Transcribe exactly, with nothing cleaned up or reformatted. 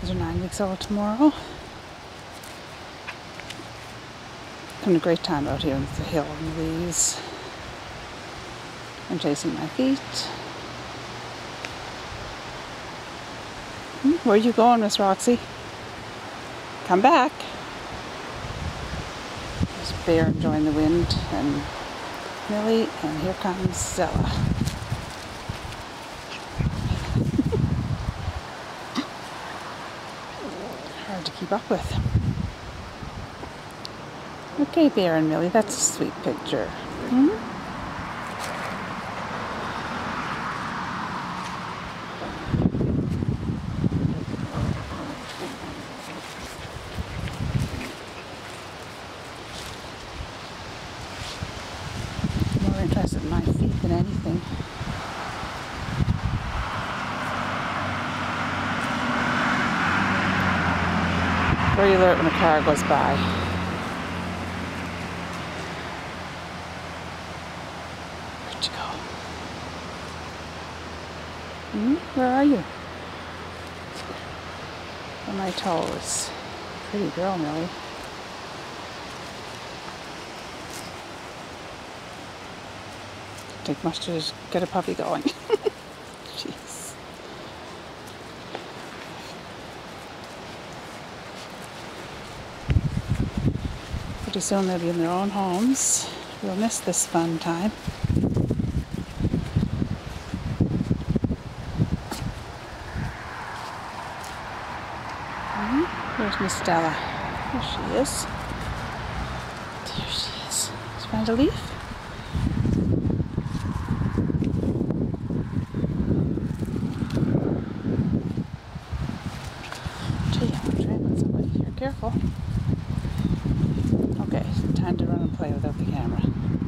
These are nine weeks old tomorrow. Having a great time out here on the hill in the leaves. I'm chasing my feet. Hmm, where are you going, Miss Roxy? Come back. There's Bear enjoying the wind and Millie, and here comes Zella. Hard to keep up with. Okay, Bear and Millie, that's a sweet picture. Hmm? More interested in my feet than anything. Very alert when a car goes by. Where'd you go? Hmm? Where are you? On my toes. Pretty girl, Millie. Take much to get a puppy going. Jeez. Pretty soon they'll be in their own homes. We'll miss this fun time. Hmm? Where's Miss Stella? There she is. There she is. Did you find a leaf? Careful. Okay, time to run and play without the camera.